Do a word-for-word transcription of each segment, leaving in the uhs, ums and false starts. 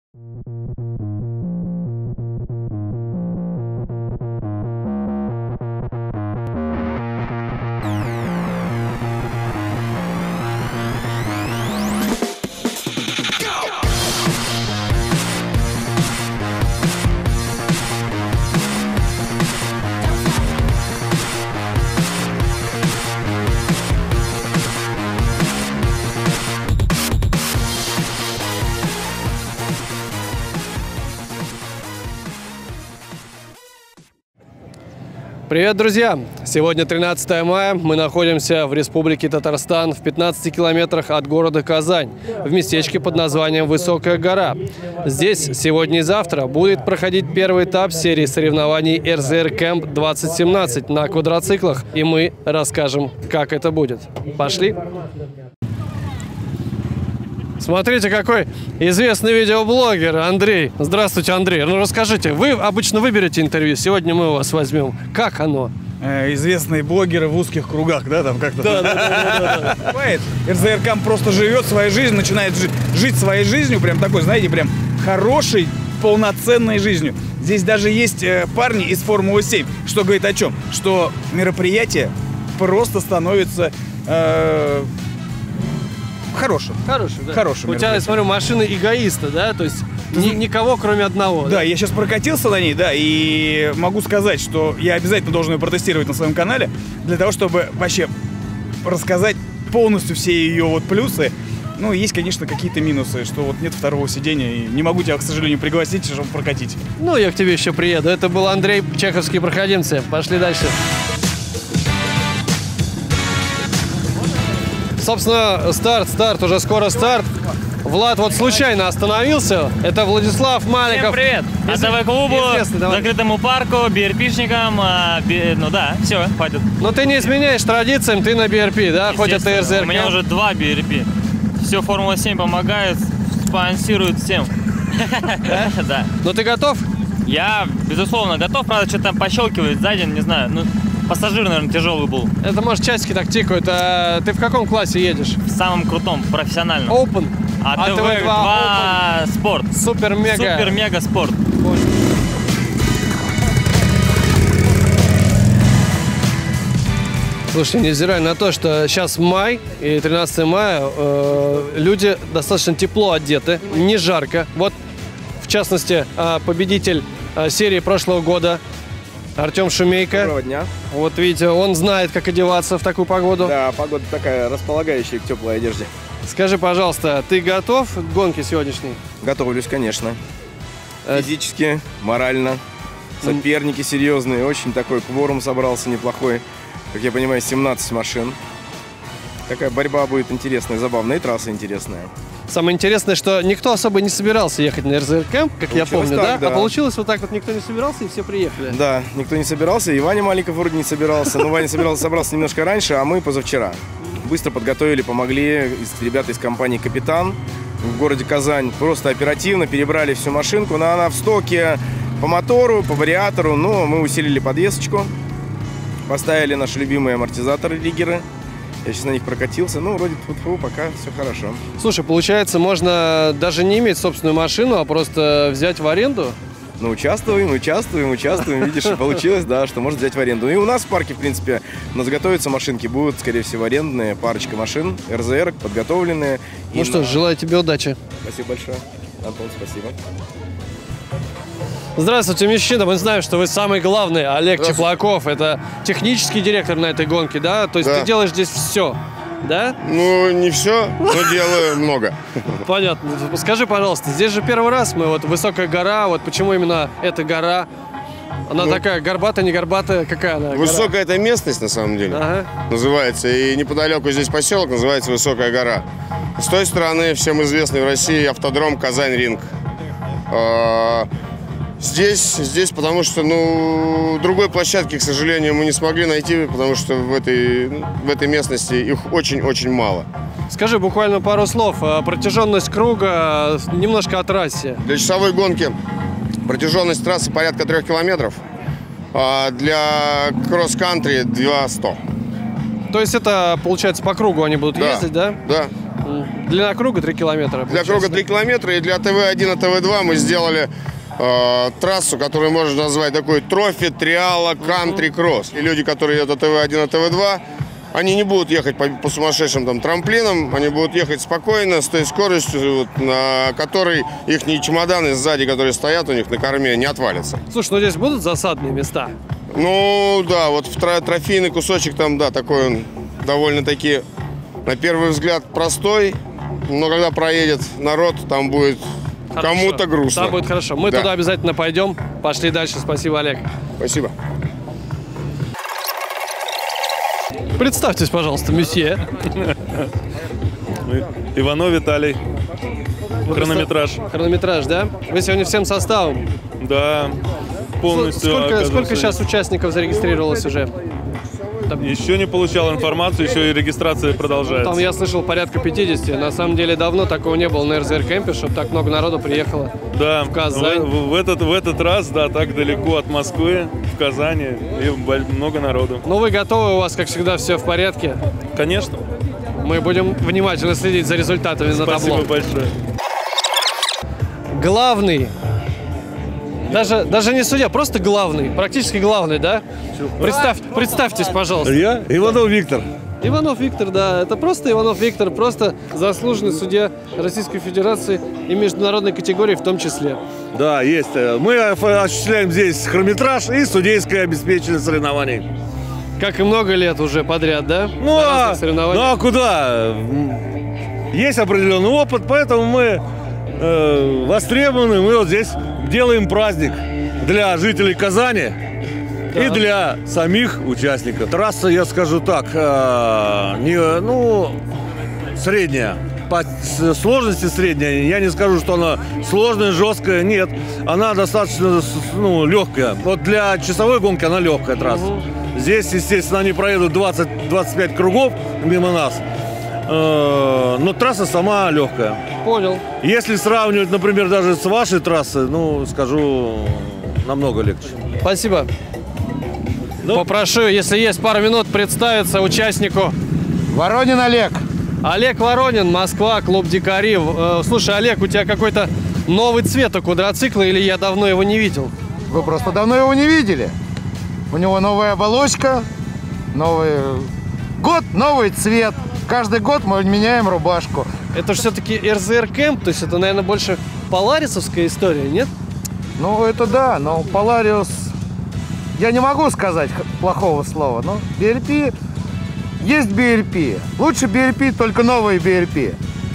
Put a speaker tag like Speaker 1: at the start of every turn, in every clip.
Speaker 1: Привет, друзья! Сегодня тринадцатое мая, мы находимся в Республике Татарстан в пятнадцати километрах от города Казань, в местечке под названием Высокая гора. Здесь сегодня и завтра будет проходить первый этап серии соревнований эр зэ эр Camp двадцать семнадцать на квадроциклах, и мы расскажем, как это будет. Пошли! Смотрите, какой известный видеоблогер Андрей. Здравствуйте, Андрей. Ну, расскажите, вы обычно выберете интервью, сегодня мы у вас возьмем. Как оно?
Speaker 2: Э, известные блогеры в узких кругах, да, там как-то?
Speaker 1: Да, да, да, да.
Speaker 2: Бывает. эр зэ эр Camp просто живет своей жизнью, начинает жить, жить своей жизнью, прям такой, знаете, прям хорошей, полноценной жизнью. Здесь даже есть э, парни из Формулы семь, что говорит о чем? Что мероприятие просто становится... Э, Хорошим.
Speaker 1: Хорошим, да.
Speaker 2: Хорошим.
Speaker 1: У тебя, я смотрю, машина эгоиста, да? То есть ни, никого, кроме одного.
Speaker 2: Да, да, я сейчас прокатился на ней, да, и могу сказать, что я обязательно должен ее протестировать на своем канале, для того, чтобы вообще рассказать полностью все ее вот плюсы. Ну, есть, конечно, какие-то минусы, что вот нет второго сидения, и не могу тебя, к сожалению, пригласить, чтобы прокатить.
Speaker 1: Ну, я к тебе еще приеду. Это был Андрей, чеховские проходимцы. Пошли дальше. Собственно, старт, старт, уже скоро старт. Влад вот случайно остановился. Это Владислав Маликов.
Speaker 3: Всем привет! АТВ-клубу, закрытому парку, би эр пи-шникам. А, би... Ну да, все, хватит.
Speaker 1: Но ты не изменяешь традициям, ты на би эр пи, да? Хоть это эр зэ эр.
Speaker 3: У меня уже два би эр пи. Все, Формула семь помогает, спонсирует всем. Да.
Speaker 1: Ну ты готов?
Speaker 3: Я, безусловно, готов. Правда, что-то там пощелкивает сзади, не знаю. Ну, пассажир, наверное, тяжелый был.
Speaker 1: Это, может, часики так тикают. А ты в каком классе едешь?
Speaker 3: В самом крутом, профессиональном.
Speaker 1: Open.
Speaker 3: А тэ вэ два Спорт.
Speaker 1: Супер-мега.
Speaker 3: Супер-мега спорт.
Speaker 1: Слушайте, невзирая на то, что сейчас май и тринадцатое мая, э, люди достаточно тепло одеты, не жарко. Вот, в частности, победитель серии прошлого года Артем Шумейко.
Speaker 4: Доброго дня.
Speaker 1: Вот видите, он знает, как одеваться в такую погоду.
Speaker 4: Да, погода такая располагающая к теплой одежде.
Speaker 1: Скажи, пожалуйста, ты готов к гонке сегодняшней?
Speaker 4: Готовлюсь, конечно. Физически, морально. Соперники серьезные, очень такой кворум собрался неплохой. Как я понимаю, семнадцать машин. Такая борьба будет интересная, забавная, и трасса интересная.
Speaker 1: Самое интересное, что никто особо не собирался ехать на эр зэ эр Camp, как получилось я помню,
Speaker 4: так,
Speaker 1: да?
Speaker 4: да?
Speaker 1: А получилось вот так вот, никто не собирался, и все приехали.
Speaker 4: Да, никто не собирался, и Ваня Маликов вроде не собирался. Но Ваня собирался, собрался немножко раньше, а мы позавчера. Быстро подготовили, помогли ребята из компании «Капитан» в городе Казань. Просто оперативно перебрали всю машинку, но она в стоке по мотору, по вариатору. Но мы усилили подвесочку, поставили наши любимые амортизаторы, риггеры. Я сейчас на них прокатился, ну, вроде тьфу-тьфу, пока все хорошо.
Speaker 1: Слушай, получается, можно даже не иметь собственную машину, а просто взять в аренду?
Speaker 4: Ну, участвуем, участвуем, участвуем. Видишь, получилось, да, что можно взять в аренду. И у нас в парке, в принципе, у нас готовятся машинки. Будут, скорее всего, арендные, парочка машин, эр зэ эр, подготовленные.
Speaker 1: Ну что ж, на... желаю тебе удачи.
Speaker 4: Спасибо большое. Антон, спасибо.
Speaker 1: Здравствуйте, мужчина. Мы знаем, что вы самый главный, Олег Чеплаков. Это технический директор на этой гонке, да? То есть да. Ты делаешь здесь все, да?
Speaker 5: Ну, не все, но делаю много.
Speaker 1: Понятно. Скажи, пожалуйста, здесь же первый раз мы, вот Высокая гора, вот почему именно эта гора? Она ну, такая горбатая, не горбатая, какая она?
Speaker 5: Высокая это местность, на самом деле, ага. называется. И неподалеку здесь поселок называется Высокая гора. С той стороны всем известный в России автодром Казань-Ринг. Здесь, здесь, потому что, ну, другой площадки, к сожалению, мы не смогли найти, потому что в этой, в этой местности их очень-очень мало.
Speaker 1: Скажи буквально пару слов. Протяженность круга немножко о трассе.
Speaker 5: Для часовой гонки протяженность трассы порядка трех километров, а для кросс-кантри два сто.
Speaker 1: То есть это, получается, по кругу они будут
Speaker 5: да,
Speaker 1: ездить, да?
Speaker 5: Да.
Speaker 1: Длина круга три километра.
Speaker 5: Для круга три километра, и для тэ вэ один и тэ вэ два мы сделали э, трассу, которую можно назвать такой трофи, триала, кантри, кросс. И люди, которые едут от тэ вэ один и тэ вэ два, они не будут ехать по, по сумасшедшим там трамплинам, они будут ехать спокойно, с той скоростью, вот, на которой их чемоданы сзади, которые стоят у них на корме, не отвалятся.
Speaker 1: Слушай, ну здесь будут засадные места?
Speaker 5: Ну да, вот в тро- трофейный кусочек там, да, такой он довольно-таки, на первый взгляд, простой, но когда проедет народ, там будет хорошо. Кому-то грустно.
Speaker 1: Там будет хорошо. Мы
Speaker 5: да.
Speaker 1: туда обязательно пойдем. Пошли дальше. Спасибо, Олег.
Speaker 5: Спасибо.
Speaker 1: Представьтесь, пожалуйста, месье.
Speaker 6: Иванов Виталий. Хронометраж.
Speaker 1: Хронометраж, да? Вы сегодня всем составом?
Speaker 6: Да, полностью.
Speaker 1: Сколько, сколько сейчас участников зарегистрировалось уже? Там...
Speaker 6: Еще не получал информацию, еще и регистрация продолжается.
Speaker 1: Там я слышал порядка пятидесяти. На самом деле давно такого не было на эр зэ эр-кемпе, чтобы так много народу приехало
Speaker 6: да,
Speaker 1: в Казань.
Speaker 6: В, в, этот, в этот раз, да, так далеко от Москвы, в Казани, и много народу.
Speaker 1: Ну вы готовы? У вас, как всегда, все в порядке?
Speaker 6: Конечно.
Speaker 1: Мы будем внимательно следить за результатами на табло.
Speaker 6: Спасибо большое.
Speaker 1: Главный. Даже, даже не судья, просто главный. Практически главный, да? Представь, представьтесь, пожалуйста.
Speaker 7: Я? Иванов Виктор.
Speaker 1: Иванов Виктор, да. Это просто Иванов Виктор, просто заслуженный судья Российской Федерации и международной категории в том числе.
Speaker 7: Да, есть. Мы осуществляем здесь хронометраж и судейское обеспечение соревнований.
Speaker 1: Как и много лет уже подряд, да?
Speaker 7: Ну, а, ну а куда? Есть определенный опыт, поэтому мы э, востребованы. Мы вот здесь делаем праздник для жителей Казани. Да. И для самих участников. Трасса, я скажу так, э, не, ну, средняя. По сложности средняя. Я не скажу, что она сложная, жесткая. Нет, она достаточно, ну, легкая. Вот для часовой гонки она легкая трасса. Угу. Здесь, естественно, они проедут двадцать-двадцать пять кругов мимо нас. Э, но трасса сама легкая.
Speaker 1: Понял.
Speaker 7: Если сравнивать, например, даже с вашей трассой, ну, скажу, намного легче.
Speaker 1: Спасибо. Ну, попрошу, если есть пару минут, представиться участнику.
Speaker 8: Воронин Олег.
Speaker 1: Олег Воронин, Москва, клуб Дикари. Слушай, Олег, у тебя какой-то новый цвет у квадроцикла, или я давно его не видел?
Speaker 8: Вы просто давно его не видели. У него новая оболочка, новый год, новый цвет. Каждый год мы меняем рубашку.
Speaker 1: Это же все-таки эр зэ эр-кэмп, то есть это, наверное, больше поларисовская история, нет?
Speaker 8: Ну, это да, но Полариус... Я не могу сказать плохого слова, но би эр пи есть би эр пи. Лучше би эр пи, только новые би эр пи.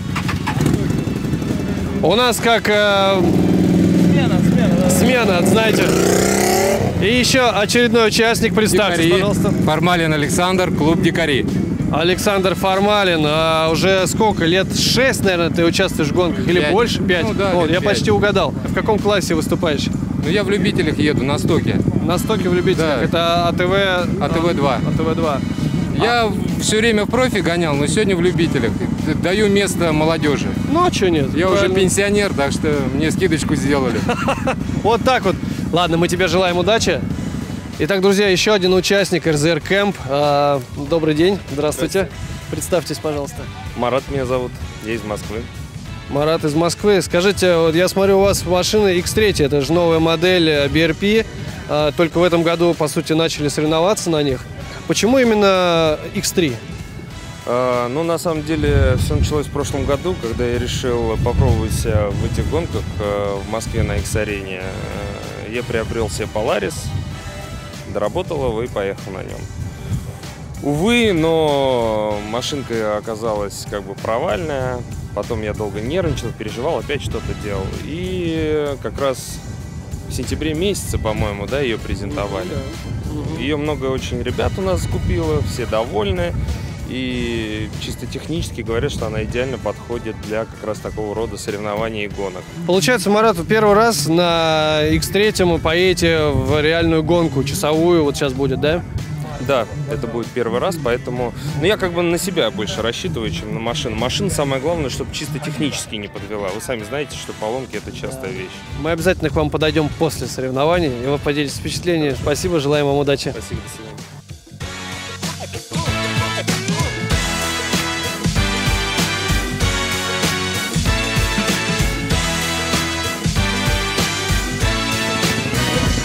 Speaker 1: У нас как... Э, смена, смена. Да. Смена, знаете. И еще очередной участник, представьтесь,
Speaker 9: Дикари.
Speaker 1: Пожалуйста.
Speaker 9: Формалин Александр, клуб Дикари.
Speaker 1: Александр Формалин, а уже сколько? Лет шесть, наверное, ты участвуешь в гонках? Или
Speaker 9: пять.
Speaker 1: больше? Пять?
Speaker 9: Ну, да,
Speaker 1: вот, я
Speaker 9: пять.
Speaker 1: почти угадал. В каком классе выступаешь?
Speaker 9: Ну, я в любителях еду, на стоке.
Speaker 1: На стоке в любителях?
Speaker 9: Да.
Speaker 1: Это а тэ вэ...
Speaker 9: а тэ вэ два.
Speaker 1: а тэ вэ два.
Speaker 9: Я
Speaker 1: а...
Speaker 9: все время в профи гонял, но сегодня в любителях. Даю место молодежи.
Speaker 1: Ну, а что нет?
Speaker 9: Я
Speaker 1: Правильно.
Speaker 9: уже пенсионер, так что мне скидочку сделали.
Speaker 1: Вот так вот. Ладно, мы тебе желаем удачи. Итак, друзья, еще один участник эр зэ эр-кэмп. Добрый день, здравствуйте. Представьтесь, пожалуйста.
Speaker 10: Марат меня зовут, я из Москвы.
Speaker 1: Марат из Москвы. Скажите, вот я смотрю, у вас машина икс три, это же новая модель би эр пи. Только в этом году, по сути, начали соревноваться на них. Почему именно икс три?
Speaker 10: А, ну, на самом деле, все началось в прошлом году, когда я решил попробовать себя в этих гонках в Москве на X-арене. Я приобрел себе Polaris, доработал его и поехал на нем. Увы, но машинка оказалась как бы провальная. Потом я долго нервничал, переживал, опять что-то делал. И как раз в сентябре месяце, по-моему, да, ее презентовали. Ее много очень ребят у нас купило, все довольны. И чисто технически говорят, что она идеально подходит для как раз такого рода соревнований и гонок.
Speaker 1: Получается, Марат, первый раз на икс три поедете в реальную гонку, часовую, вот сейчас будет, да?
Speaker 10: Да, это будет первый раз, поэтому... Ну, я как бы на себя больше рассчитываю, чем на машину. Машина самое главное, чтобы чисто технически не подвела. Вы сами знаете, что поломки – это частая вещь.
Speaker 1: Мы обязательно к вам подойдем после соревнований, и вы поделитесь впечатлениями. Спасибо, желаем вам удачи.
Speaker 10: Спасибо, до свидания.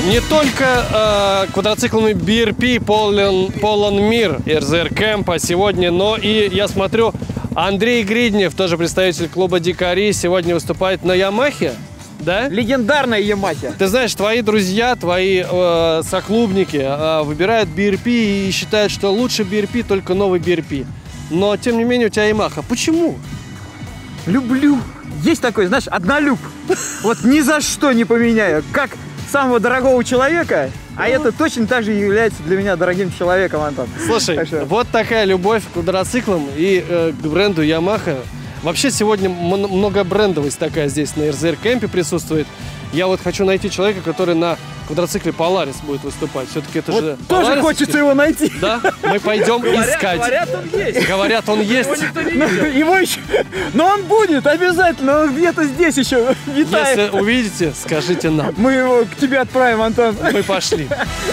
Speaker 1: не только э, квадроциклами би эр пи полон, полон мир эр зэ эр Кэмпа сегодня, но и, я смотрю, Андрей Гриднев, тоже представитель клуба «Дикари», сегодня выступает на Ямахе, да?
Speaker 11: Легендарная Ямахе.
Speaker 1: Ты знаешь, твои друзья, твои э, соклубники э, выбирают би эр пи и считают, что лучше би эр пи только новый би эр пи. Но, тем не менее, у тебя Ямаха. Почему?
Speaker 11: Люблю. Есть такой, знаешь, однолюб. Вот ни за что не поменяю. Как самого дорогого человека, а это точно так же является для меня дорогим человеком, Антон.
Speaker 1: Слушай,
Speaker 11: Так что-
Speaker 1: вот такая любовь к квадроциклам и э, к бренду Yamaha. Вообще сегодня м- много брендовость такая здесь на эр зэ эр Кэмпе присутствует. Я вот хочу найти человека, который на квадроцикле Polaris будет выступать. Все-таки это
Speaker 11: Вот
Speaker 1: же
Speaker 11: тоже
Speaker 1: Polaris.
Speaker 11: хочется его найти.
Speaker 1: Да, мы пойдем искать.
Speaker 11: Говорят, он есть.
Speaker 1: Говорят, он есть.
Speaker 11: Ну, его еще... Но он будет обязательно, он где-то здесь еще витает.
Speaker 1: Если увидите, скажите нам.
Speaker 11: Мы его к тебе отправим, Антон.
Speaker 1: Мы пошли.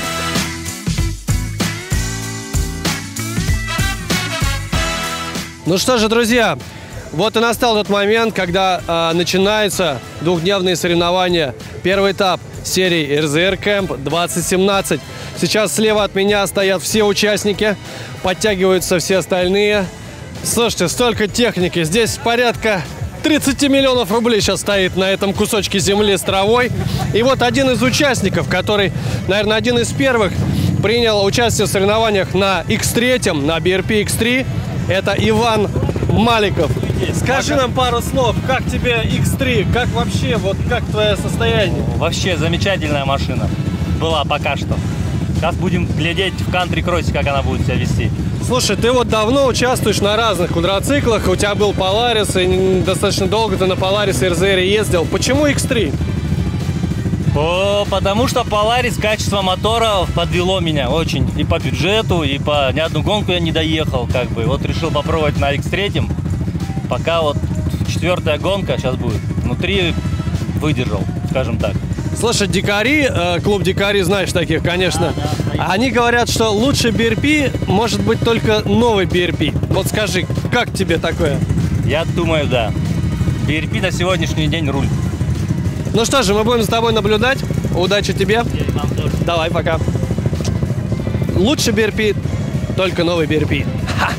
Speaker 1: Ну что же, друзья, вот и настал тот момент, когда э, начинаются двухдневные соревнования. Первый этап серии эр зэ эр Camp двадцать семнадцать. Сейчас слева от меня стоят все участники, подтягиваются все остальные. Слушайте, столько техники. Здесь порядка тридцать миллионов рублей сейчас стоит на этом кусочке земли с травой. И вот один из участников, который, наверное, один из первых принял участие в соревнованиях на икс три, на би эр пи икс три, это Иван Маликов. Скажи нам пару слов, как тебе икс три, как вообще, вот как твое состояние?
Speaker 12: Вообще замечательная машина была пока что. Сейчас будем глядеть в кантри-кроссе, как она будет себя вести.
Speaker 1: Слушай, ты вот давно участвуешь на разных квадроциклах, у тебя был Polaris, и достаточно долго ты на Polaris и эр зэ эр ездил. Почему икс три?
Speaker 12: О, потому что Polaris, качество мотора подвело меня очень. И по бюджету, и по ни одну гонку я не доехал, как бы. Вот решил попробовать на икс три. Пока вот четвертая гонка сейчас будет. Внутри выдержал, скажем так.
Speaker 1: Слушай, Дикари, э, клуб Дикари, знаешь таких, конечно. Они говорят, что лучше би эр пи может быть только новый би эр пи. Вот скажи, как тебе такое?
Speaker 12: Я думаю, да. би эр пи на сегодняшний день руль.
Speaker 1: Ну что же, мы будем за тобой наблюдать. Удачи тебе. Давай, пока. Лучше би эр пи, только новый би эр пи. Ха!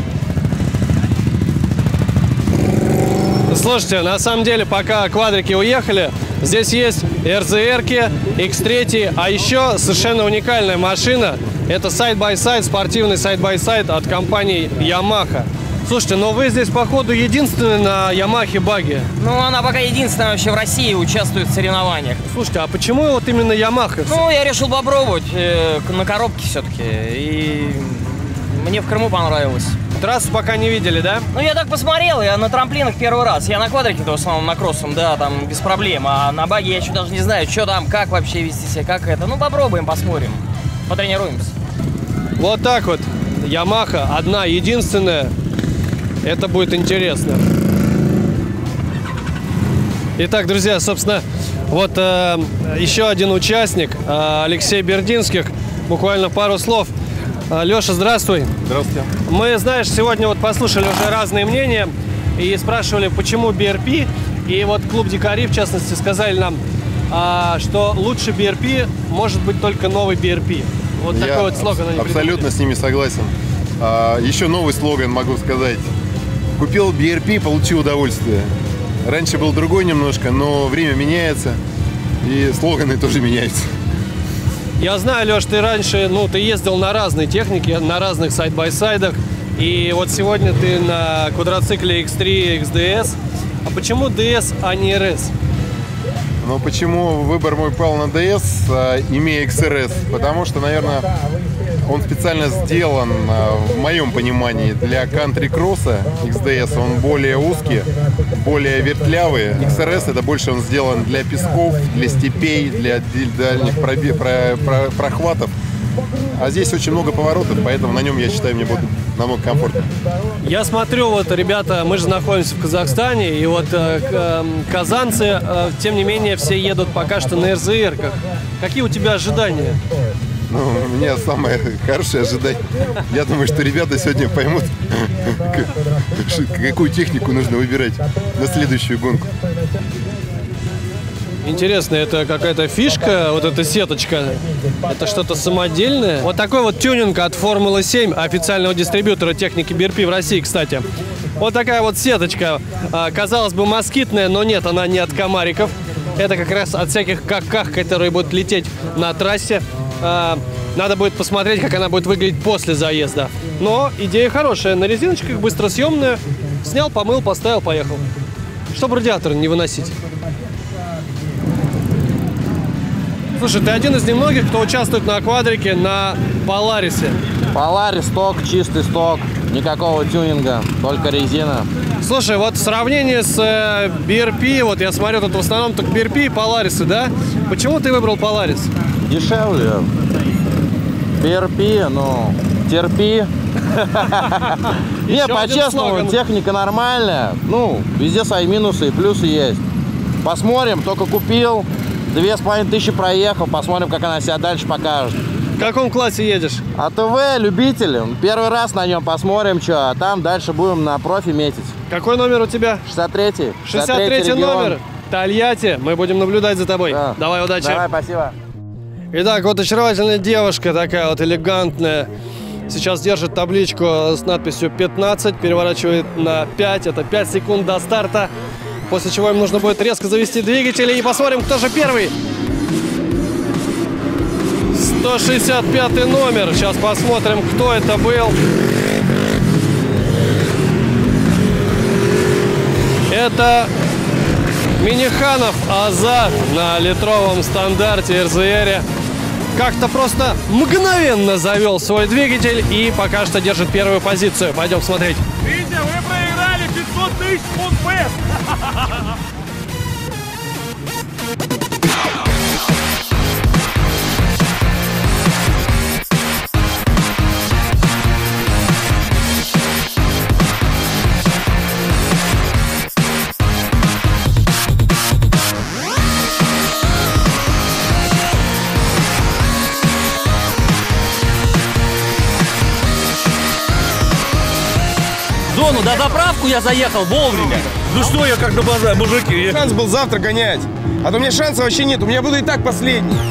Speaker 1: Слушайте, на самом деле, пока квадрики уехали, здесь есть эр зэ эр-ки, икс три, а еще совершенно уникальная машина. Это сайд-бай-сайд, спортивный сайд-бай-сайд от компании Yamaha. Слушайте, но вы здесь, походу, единственный на Ямахе баги.
Speaker 13: Ну, она пока единственная вообще в России участвует в соревнованиях.
Speaker 1: Слушайте, а почему вот именно Ямаха?
Speaker 13: Ну, я решил попробовать э, на коробке все-таки. И мне в Крыму понравилось.
Speaker 1: Трассу пока не видели, да?
Speaker 13: Ну, я так посмотрел, я на трамплинах первый раз. Я на квадрике-то в основном на кроссом, да, там без проблем. А на баге я еще даже не знаю, что там, как вообще вести себя, как это. Ну, попробуем, посмотрим, потренируемся.
Speaker 1: Вот так вот. Ямаха одна, единственная. Это будет интересно. Итак, друзья, собственно, вот э, еще один участник, э, Алексей Бердинских. Буквально пару слов. Э, Леша, здравствуй.
Speaker 14: Здравствуйте.
Speaker 1: Мы, знаешь, сегодня вот послушали уже разные мнения и спрашивали, почему би эр пи. И вот клуб Дикари, в частности, сказали нам, э, что лучше би эр пи может быть только новый би эр пи. Вот
Speaker 14: Я
Speaker 1: такой вот слоган они
Speaker 14: абсолютно
Speaker 1: придумали.
Speaker 14: с ними согласен. А, еще новый слоган могу сказать. Купил би эр пи, получил удовольствие. Раньше был другой немножко, но время меняется, и слоганы тоже меняются.
Speaker 1: Я знаю, Леш, ты раньше, ну, ты ездил на разной технике, на разных сайд-бай-сайдах, и вот сегодня ты на квадроцикле икс три икс ди эс. А почему ди эс, а не эр эс?
Speaker 14: Но почему выбор мой пал на ди эс, а, имея икс эр эс? Потому что, наверное, он специально сделан, а, в моем понимании, для кантри-кросса. икс ди эс он более узкий, более вертлявый. икс эр эс это больше он сделан для песков, для степей, для дальних пробе- про- про- прохватов. А здесь очень много поворотов, поэтому на нем, я считаю, мне будет намного комфортнее.
Speaker 1: Я смотрю, вот, ребята, мы же находимся в Казахстане, и вот э, э, казанцы, э, тем не менее, все едут пока что на эр зэ эр-ках. Какие у тебя ожидания?
Speaker 14: Ну, у меня самое хорошее ожидание. Я думаю, что ребята сегодня поймут, какую технику нужно выбирать на следующую гонку.
Speaker 1: Интересно, это какая-то фишка, вот эта сеточка, это что-то самодельное? Вот такой вот тюнинг от Формулы семь, официального дистрибьютора техники би эр пи в России, кстати. Вот такая вот сеточка, казалось бы, москитная, но нет, она не от комариков. Это как раз от всяких каках, которые будут лететь на трассе. Надо будет посмотреть, как она будет выглядеть после заезда. Но идея хорошая, на резиночках, быстросъемная. Снял, помыл, поставил, поехал. Чтобы радиатор не выносить. Слушай, ты один из немногих, кто участвует на квадрике на Поларисе.
Speaker 15: Поларис сток, чистый сток, никакого тюнинга, только резина.
Speaker 1: Слушай, вот в сравнении с э, би эр пи, вот я смотрю, тут в основном только би эр пи и Поларисы, да? Почему ты выбрал Поларис?
Speaker 15: Дешевле. би эр пи, ну, терпи. Не, по-честному, техника нормальная. Ну, везде свои минусы и плюсы есть. Посмотрим, только купил. Две с половиной тысячи проехал, посмотрим, как она себя дальше покажет.
Speaker 1: В каком классе едешь?
Speaker 15: АТВ, любитель. Первый раз на нем посмотрим, что, а там дальше будем на профи метить.
Speaker 1: Какой номер у тебя?
Speaker 15: шестьдесят третий.
Speaker 1: шестьдесят третий номер. Тольятти. Мы будем наблюдать за тобой. Да. Давай, удачи.
Speaker 15: Давай, спасибо.
Speaker 1: Итак, вот очаровательная девушка, такая вот элегантная. Сейчас держит табличку с надписью пятнадцать, переворачивает на пять. Это пять секунд до старта. После чего им нужно будет резко завести двигатели. И посмотрим, кто же первый. сто шестьдесят пятый номер. Сейчас посмотрим, кто это был. Это Миниханов Азат на литровом стандарте эр зэ эр. Как-то просто мгновенно завел свой двигатель и пока что держит первую позицию. Пойдем смотреть.
Speaker 16: Витя, вы проиграли пятьсот тысяч фунт пэс.
Speaker 12: Зону, до заправку я заехал вовремя.
Speaker 7: Ну что я как на базаре, мужики?
Speaker 4: Шанс был завтра гонять. А то у меня шанса вообще нет, у меня буду и так последний.